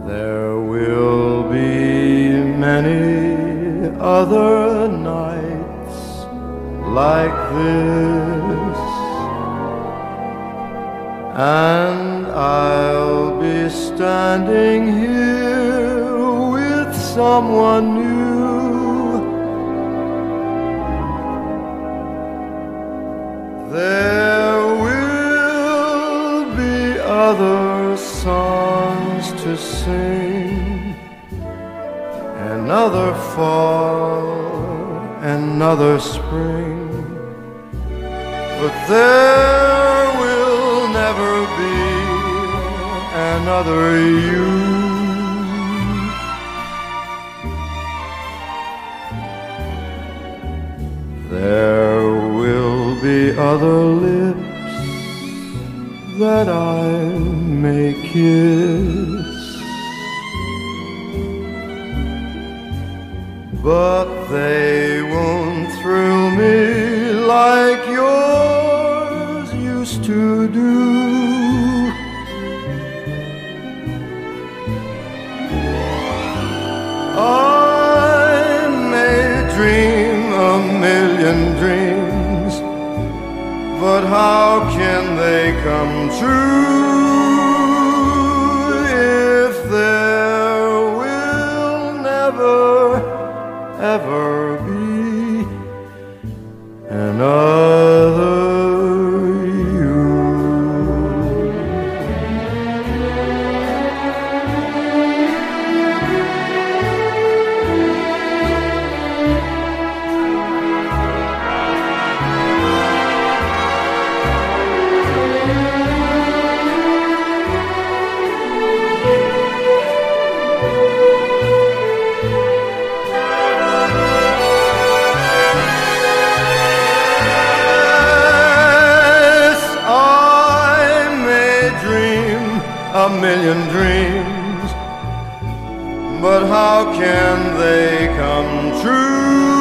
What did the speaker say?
There will be many other nights like this, and I'll be standing here with someone new. There will be other songs to sing, another fall, another spring, but there will never be another you. There will be other lips that I may kiss, but they won't thrill me like yours used to do. I may dream a million dreams, but how can they come true if there will never, ever be another you? A million dreams, but how can they come true